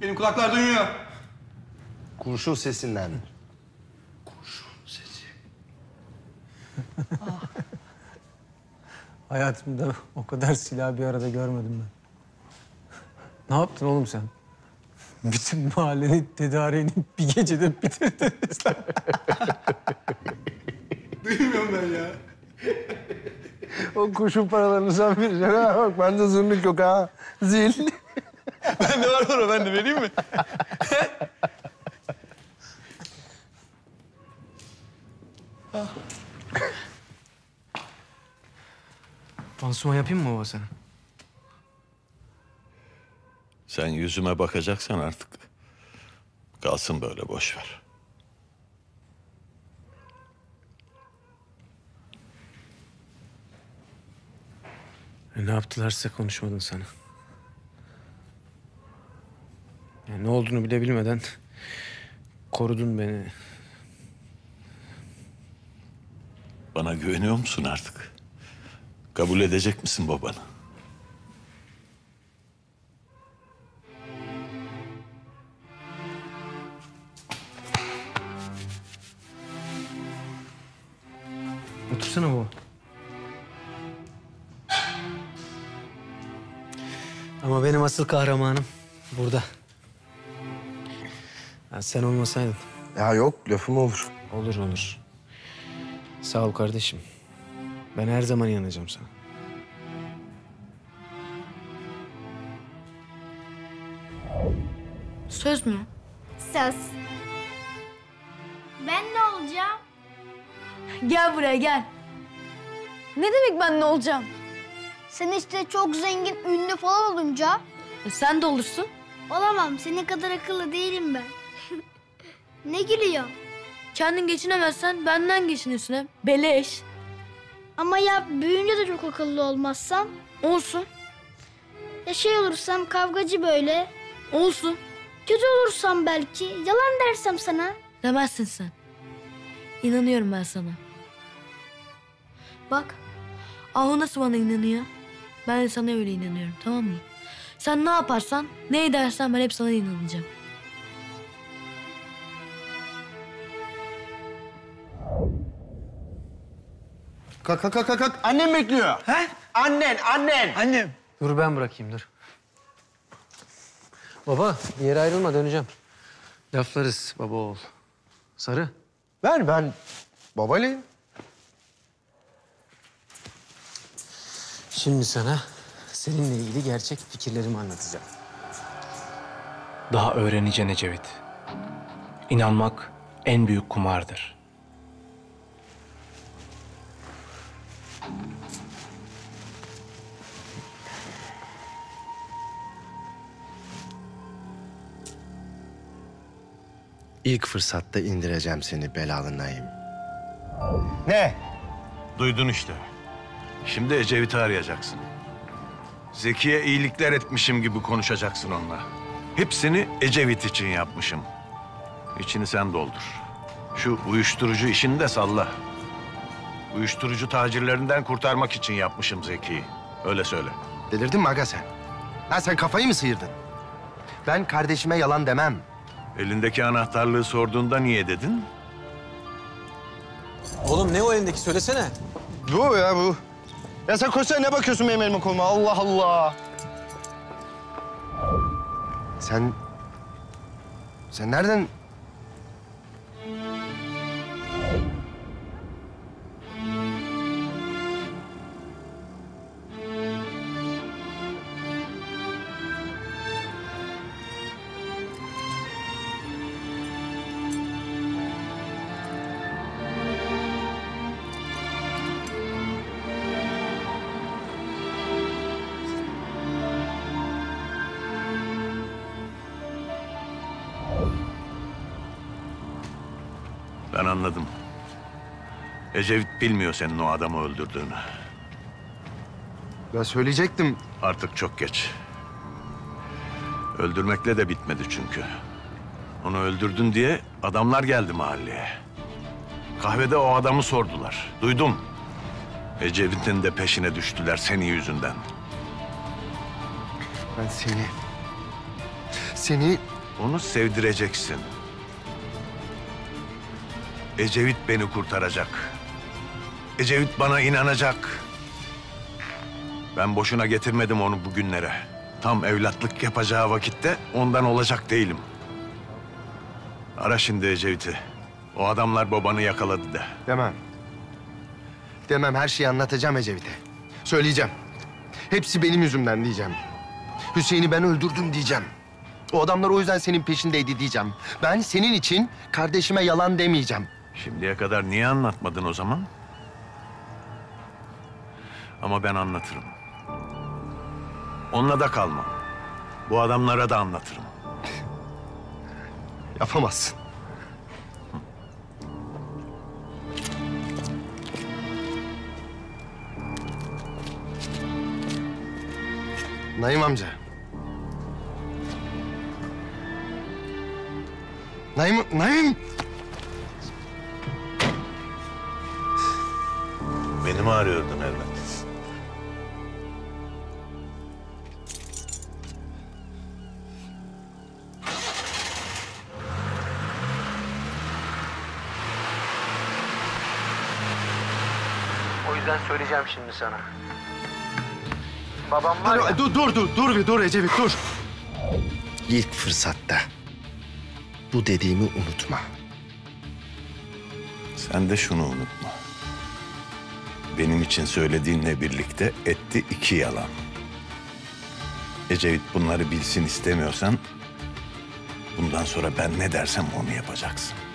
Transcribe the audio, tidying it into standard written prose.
Benim kulaklar duymuyor. Kurşun sesinden. Kurşun sesi. Hayatımda o kadar silah bir arada görmedim ben. Ne yaptın oğlum sen? Bütün mahallenin tedariğini bir gecede bitirdiniz. Duymuyorum ben ya. O kurşun paralarını sen vereceksin ha. Bak bende zırnık yok ha. Zil. Bende var para, ben de vereyim mi? Pansuman yapayım mı baba sana? Sen yüzüme bakacaksan artık kalsın böyle, boş ver. Ne yaptılarsa konuşmadın sana. Yani ne olduğunu bile bilmeden korudun beni. Bana güveniyor musun artık? Kabul edecek misin babanı? Otursana baba. Ama benim asıl kahramanım burada. Ya sen olmasaydın. Ya yok lafım olur. Olur olur. Sağ ol kardeşim. Ben her zaman yanacağım sana. Söz mü? Söz. Ben ne olacağım? Gel buraya gel. Ne demek ben ne olacağım? Sen işte çok zengin, ünlü falan olunca... Sen de olursun. Olamam, senin kadar akıllı değilim ben. Ne gülüyor? Kendin geçinemezsen benden geçinirsin hem. Beleş. Ama ya büyüyünce de çok akıllı olmazsam? Olsun. Ya şey olursam kavgacı böyle? Olsun. Kötü olursam belki, yalan dersem sana? Demezsin sen. İnanıyorum ben sana. Bak. Ahu nasıl bana inanıyor? Ben de sana öyle inanıyorum, tamam mı? Sen ne yaparsan, ne edersen ben hep sana inanacağım. Kalk kalk kalk kalk. Annem bekliyor. He? Annen. Annem. Dur ben bırakayım dur. Baba bir yere ayrılma döneceğim. Laflarız baba oğul. Sarı. Ben babaylayım. Şimdi sana seninle ilgili gerçek fikirlerimi anlatacağım. Daha öğreneceksin Ecevit. İnanmak en büyük kumardır. İlk fırsatta indireceğim seni belalı Naim. Ne? Duydun işte. Şimdi Ecevit'i arayacaksın. Zeki'ye iyilikler etmişim gibi konuşacaksın onunla. Hepsini Ecevit için yapmışım. İçini sen doldur. Şu uyuşturucu işini de salla. Uyuşturucu tacirlerinden kurtarmak için yapmışım Zeki'yi. Öyle söyle. Delirdin mi aga sen? Ha sen kafayı mı sıyırdın? Ben kardeşime yalan demem. Elindeki anahtarlığı sorduğunda niye dedin? Oğlum ne o elindeki söylesene. Bu ya bu. Ya sen koşsana ne bakıyorsun benim elime koluma? Allah Allah. Sen nereden... Ben anladım. Ecevit bilmiyor senin o adamı öldürdüğünü. Ben söyleyecektim. Artık çok geç. Öldürmekle de bitmedi çünkü. Onu öldürdün diye adamlar geldi mahalleye. Kahvede o adamı sordular. Duydum. Ecevit'in de peşine düştüler senin yüzünden. Ben seni Onu sevdireceksin. Ecevit beni kurtaracak. Ecevit bana inanacak. Ben boşuna getirmedim onu bugünlere. Tam evlatlık yapacağı vakitte ondan olacak değilim. Ara şimdi Ecevit'i. O adamlar babanı yakaladı de. Demem. Demem, her şeyi anlatacağım Ecevit'e. Söyleyeceğim. Hepsi benim yüzümden diyeceğim. Hüseyin'i ben öldürdüm diyeceğim. O adamlar o yüzden senin peşindeydi diyeceğim. Ben senin için kardeşime yalan demeyeceğim. Şimdiye kadar niye anlatmadın o zaman? Ama ben anlatırım. Onunla da kalmam. Bu adamlara da anlatırım. Yapamazsın. Naim amca. Naim! Beni mi arıyordun evlat? O yüzden söyleyeceğim şimdi sana. Babam var ya... Dur Ecevit, dur. İlk fırsatta bu dediğimi unutma. Sen de şunu unutma. Benim için söylediğinle birlikte etti 2 yalan. Ecevit bunları bilsin istemiyorsan... bundan sonra ben ne dersem onu yapacaksın.